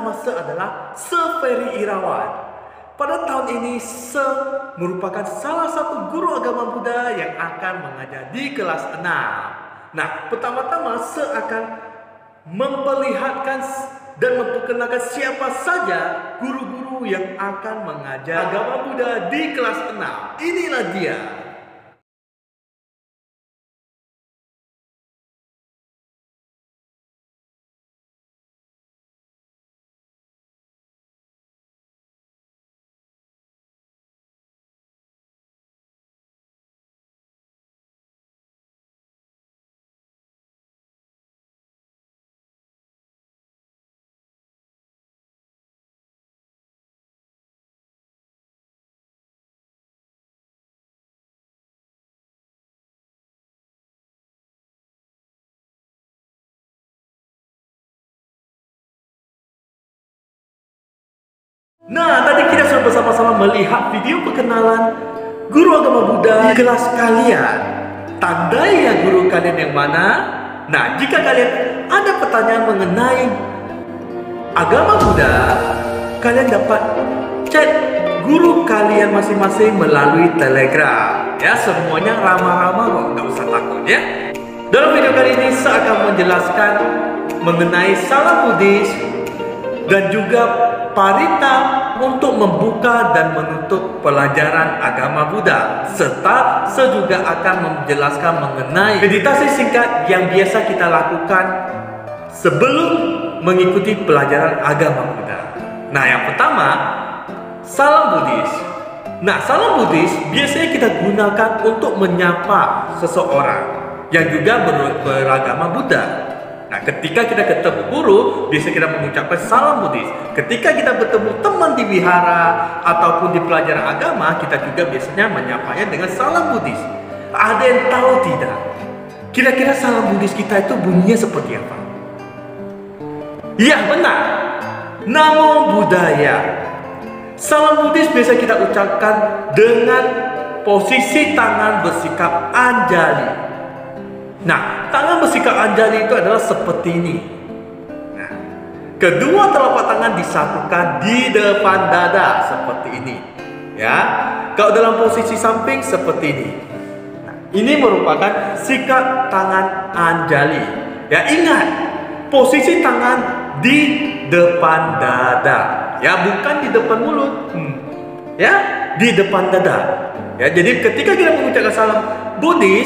pertama Se adalah Se Ferry Irawan. Pada tahun ini Se merupakan salah satu guru agama Buddha yang akan mengajar di kelas 6. Nah, pertama-tama Se akan memperlihatkan dan memperkenalkan siapa saja guru-guru yang akan mengajar agama Buddha di kelas 6. Inilah dia. Nah, tadi kita sudah bersama-sama melihat video perkenalan guru agama Buddha di kelas kalian. Tandai ya guru kalian yang mana? Nah, jika kalian ada pertanyaan mengenai agama Buddha, kalian dapat chat guru kalian masing-masing melalui Telegram. Ya, semuanya ramah-ramah kok, nggak usah takut ya. Dalam video kali ini saya akan menjelaskan mengenai salam Buddhis dan juga parita untuk membuka dan menutup pelajaran agama Buddha, serta saya juga akan menjelaskan mengenai meditasi singkat yang biasa kita lakukan sebelum mengikuti pelajaran agama Buddha. Nah, yang pertama, salam Buddhis. Nah, salam Buddhis biasanya kita gunakan untuk menyapa seseorang yang juga beragama Buddha. Nah, ketika kita ketemu guru, biasa kita mengucapkan salam Buddhis. Ketika kita bertemu teman di wihara ataupun di pelajaran agama, kita juga biasanya menyapanya dengan salam Buddhis. Ada yang tahu tidak? Kira-kira salam Buddhis kita itu bunyinya seperti apa? Iya, benar. Namo Buddhaya. Salam Buddhis biasa kita ucapkan dengan posisi tangan bersikap anjali. Nah, tangan bersikap anjali itu adalah seperti ini. Nah, kedua telapak tangan disatukan di depan dada seperti ini. Ya, kalau dalam posisi samping seperti ini. Nah, ini merupakan sikap tangan anjali. Ya, ingat, posisi tangan di depan dada. Ya, bukan di depan mulut. Ya, di depan dada. Ya, jadi ketika kita mengucapkan salam Buddhis,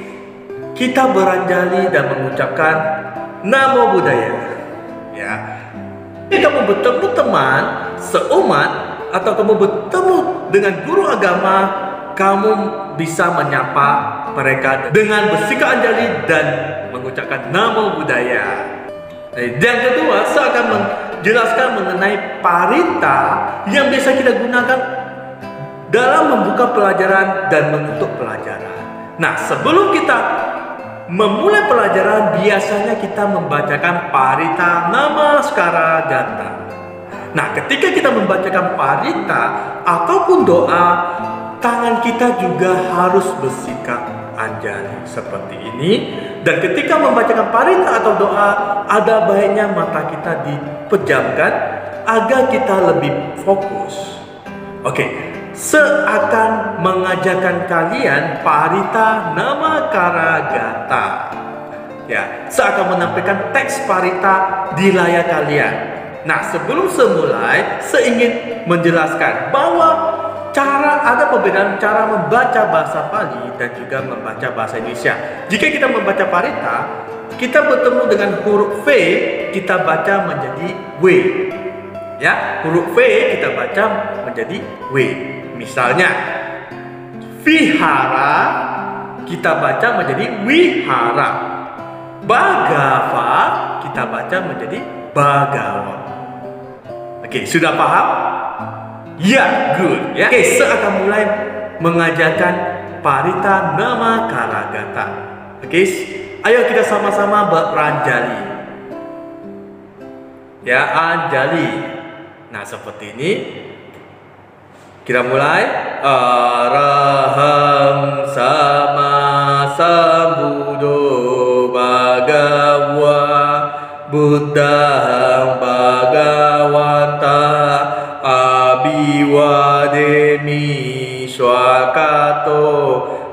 kita beranjali dan mengucapkan Namo Buddhaya. Ya. Jika kamu bertemu teman seumat atau kamu bertemu dengan guru agama, kamu bisa menyapa mereka dengan bersikap anjali dan mengucapkan Namo Buddhaya. Dan kedua, saya akan menjelaskan mengenai parita yang biasa kita gunakan dalam membuka pelajaran dan menutup pelajaran. Nah, sebelum kita memulai pelajaran, biasanya kita membacakan parita namaskara gata. Nah, ketika kita membacakan parita ataupun doa, tangan kita juga harus bersikap anjali seperti ini. Dan ketika membacakan parita atau doa, ada baiknya mata kita dipejamkan agar kita lebih fokus. Oke. Seakan mengajarkan kalian parita namaskara gata. Ya, saya akan menampilkan teks parita di layar kalian. Nah, sebelum semulai, saya ingin menjelaskan bahwa ada perbedaan cara membaca bahasa Pali dan juga membaca bahasa Indonesia. Jika kita membaca parita, kita bertemu dengan huruf V, kita baca menjadi W. Ya, huruf V kita baca menjadi W. Misalnya, vihara kita baca menjadi wihara. Bhagava kita baca menjadi bhagawa. Oke, sudah paham? Ya, good. Ya. Oke, saya akan mulai mengajarkan parita namaskara gata. Oke, ayo kita sama-sama beranjali. Ya, anjali. Nah, seperti ini. Kita mulai. Araham sama sambuddho bhagava buddhang bhagava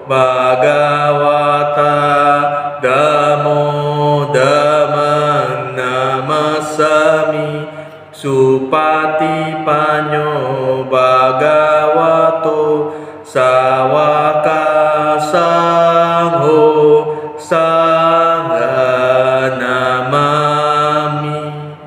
Bhagavata Dhammo Dhammang Namasami Supatipanno Bhagavato Sawaka Sangho Sangha Namami.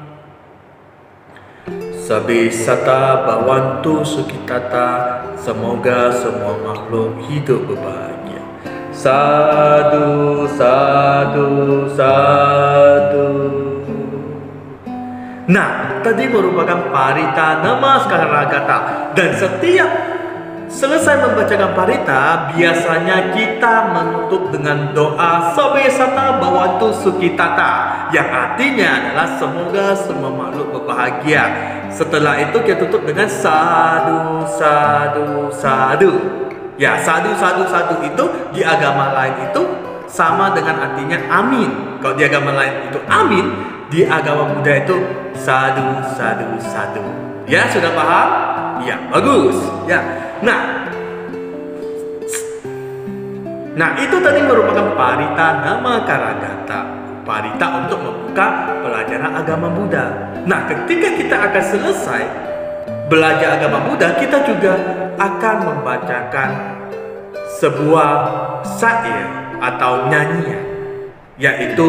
Sabisata Bhavantu Sukhitata. Semoga semua makhluk hidup berbahagia. Sadu, sadu, sadu. Nah, tadi merupakan Parita Namaskara. Dan setiap selesai membacakan Parita, biasanya kita menutup dengan doa Sabesata Bhavantu Sukhitata, yang artinya adalah semoga semua makhluk berbahagia. Setelah itu kita tutup dengan sadu, sadu, sadu. Ya, sadu, sadu, sadu itu di agama lain itu sama dengan artinya amin. Kalau di agama lain itu amin, di agama Buddha itu sadu, sadu, sadu. Ya, sudah paham? Ya, bagus. Ya. Nah, itu tadi merupakan Parita Namakaragata. Parita untuk membuka pelajaran agama Buddha. Nah, ketika kita akan selesai belajar agama Buddha, kita juga akan membacakan sebuah syair atau nyanyian, yaitu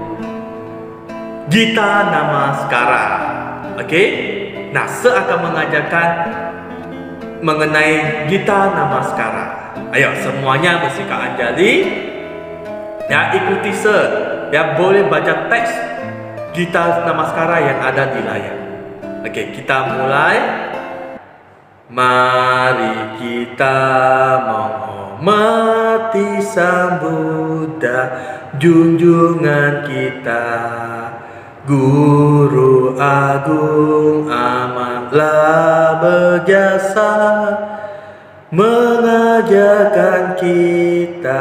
Gita Namaskara. Oke? Nah, saya akan mengajarkan mengenai Gita Namaskara. Ayo, semuanya bersikap anjali. Ya, ikuti ya, boleh baca teks Gita Namaskara yang ada di layar. Oke, kita mulai. Mari kita menghormati Sang Buddha, junjungan kita, Guru Agung amatlah berjasa, mengajarkan kita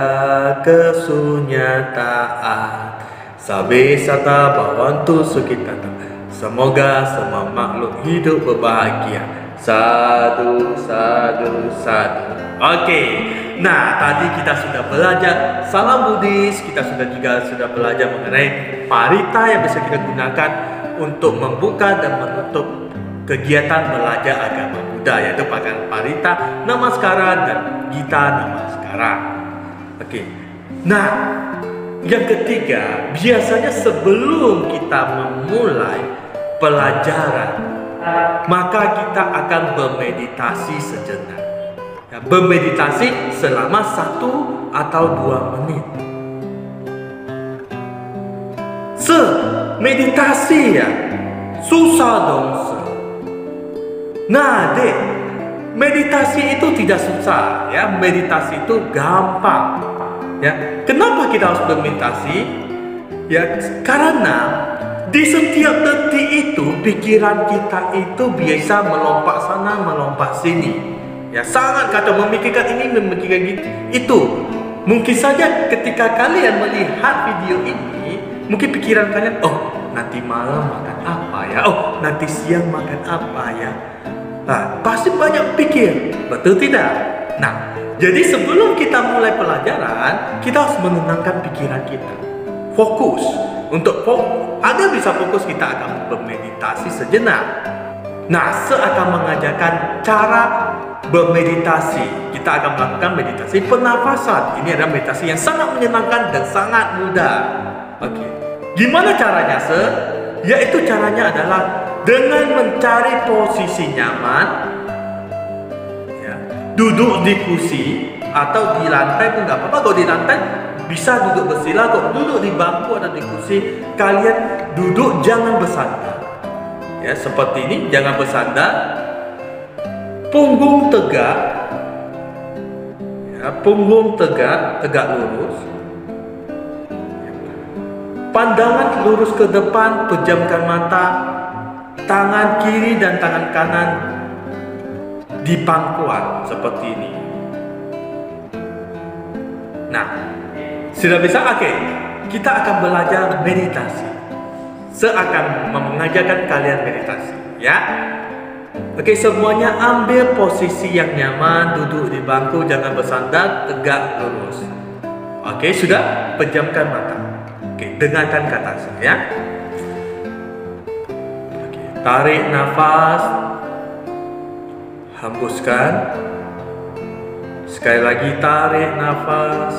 kesunyataan. Sabesata Bhavantu Sukhitata. Semoga semua makhluk hidup berbahagia. Sadu, sadu, sadu. Oke. Nah, tadi kita sudah belajar salam Buddhis. Kita sudah belajar mengenai Parita yang bisa kita gunakan untuk membuka dan menutup kegiatan belajar agama Buddha, yaitu Parita Namaskara dan Gita Namaskara. Oke. Nah, yang ketiga, biasanya sebelum kita memulai pelajaran, maka kita akan bermeditasi sejenak. Ya, bermeditasi selama 1 atau 2 menit. Meditasi ya, susah dong. Nah, dek, meditasi itu tidak susah ya, meditasi itu gampang. Ya, kenapa kita harus bermeditasi? Ya, karena di setiap detik itu pikiran kita itu biasa melompat sana, melompat sini. Ya, sangat kata memikirkan ini, memikirkan itu. Mungkin saja ketika kalian melihat video ini, mungkin pikiran kalian, oh, nanti malam makan apa ya? Oh, nanti siang makan apa ya? Nah, pasti banyak pikir, betul tidak? Nah, jadi sebelum kita mulai pelajaran, kita harus menenangkan pikiran kita. Fokus. Agar bisa fokus, kita akan bermeditasi sejenak. Nah, saya akan mengajarkan cara bermeditasi. Kita akan melakukan meditasi pernafasan. Ini adalah meditasi yang sangat menyenangkan dan sangat mudah. Oke. Gimana caranya, Yaitu caranya adalah dengan mencari posisi nyaman. Duduk di kursi atau di lantai pun nggak apa-apa. Kalau di lantai bisa duduk bersila. Kalau duduk di bangku atau di kursi, kalian duduk jangan bersandar. Ya, seperti ini, jangan bersandar. Punggung tegak. Ya, punggung tegak, tegak lurus. Pandangan lurus ke depan, pejamkan mata. Tangan kiri dan tangan kanan di pangkuan seperti ini. Nah, sudah bisa? Oke, kita akan belajar meditasi. Saya akan mengajarkan kalian meditasi, ya. Oke, semuanya ambil posisi yang nyaman, duduk di bangku, jangan bersandar, tegak lurus. Oke, sudah? Pejamkan mata. Oke, dengarkan kata saya. Oke, tarik nafas, hembuskan. Sekali lagi tarik nafas,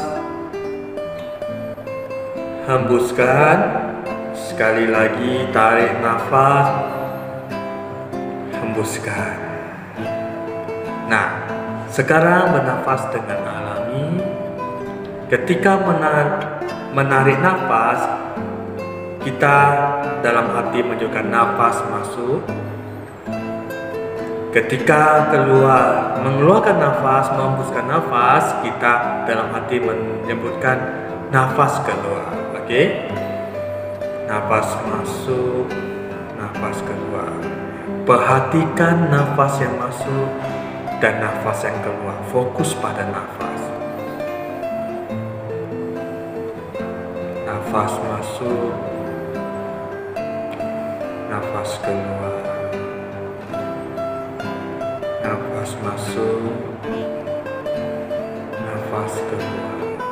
hembuskan. Sekali lagi tarik nafas, hembuskan. Nah, sekarang bernafas dengan alami. Ketika menarik nafas, kita dalam hati menunjukkan nafas masuk. Ketika mengeluarkan nafas, menghembuskan nafas, kita dalam hati menyebutkan nafas keluar. Oke? Nafas masuk, nafas keluar. Perhatikan nafas yang masuk dan nafas yang keluar. Fokus pada nafas. Nafas masuk, nafas keluar. Nafas masuk, nafas keluar.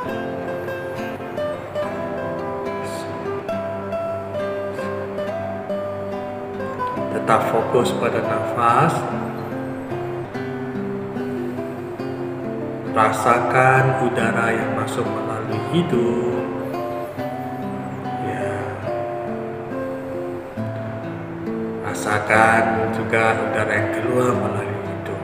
Tetap fokus pada nafas. Rasakan udara yang masuk melalui hidung. Ya. Rasakan juga udara yang keluar melalui hidung.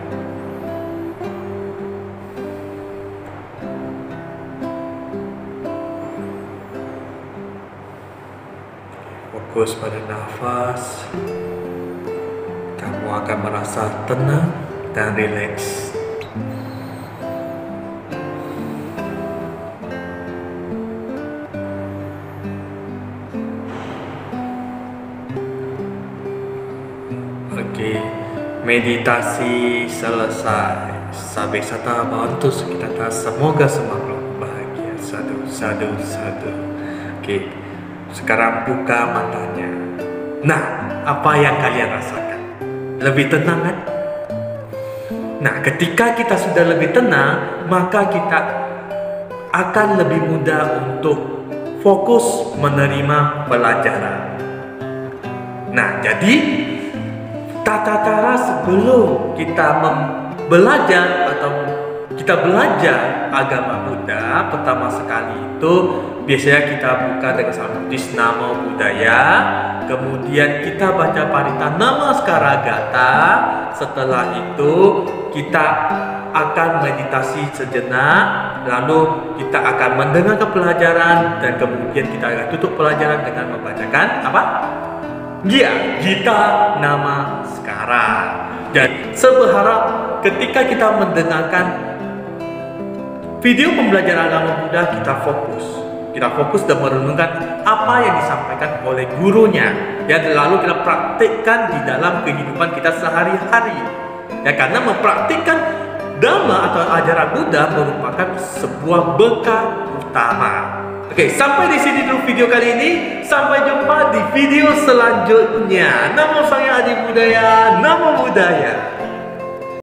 Fokus pada nafas. Kamu akan merasa tenang dan rileks. Oke, meditasi selesai. Sampai serta bantu sekitar, semoga semakin bahagia. Sadu, sadu, sadu. Oke, sekarang buka matanya. Nah, apa yang kalian rasakan? Lebih tenang kan? Nah, ketika kita sudah lebih tenang, maka kita akan lebih mudah untuk fokus menerima pelajaran. Nah, jadi tata cara sebelum kita belajar atau kita belajar agama Buddha, pertama sekali itu biasanya kita buka dengan salam Buddhis Namo Buddhaya, kemudian kita baca Parita Namaskara Gata. Setelah itu kita akan meditasi sejenak, lalu kita akan mendengarkan pelajaran dan kemudian kita akan tutup pelajaran dengan membacakan apa? Gita Namaskara. Dan saya berharap ketika kita mendengarkan video pembelajaran agama Buddha, kita fokus dan merenungkan apa yang disampaikan oleh gurunya, ya, lalu kita praktikkan di dalam kehidupan kita sehari-hari, ya, karena mempraktikkan Dhamma atau ajaran Buddha merupakan sebuah bekal utama. Oke, sampai di sini dulu video kali ini. Sampai jumpa di video selanjutnya. Namo Sang Adi Buddhaya, Namo Buddhaya.